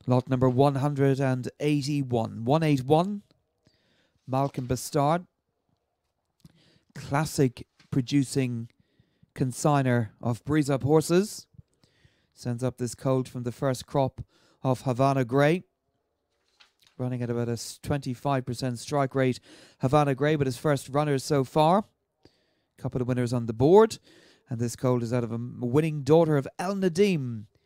Lot number 181. 181. Malcolm Bastard. Classic producing consigner of breeze up horses. Sends up this colt from the first crop of Havana Grey. Running at about a 25% strike rate. Havana Grey, but his first runners so far. Couple of winners on the board. And this colt is out of a winning daughter of El Nadim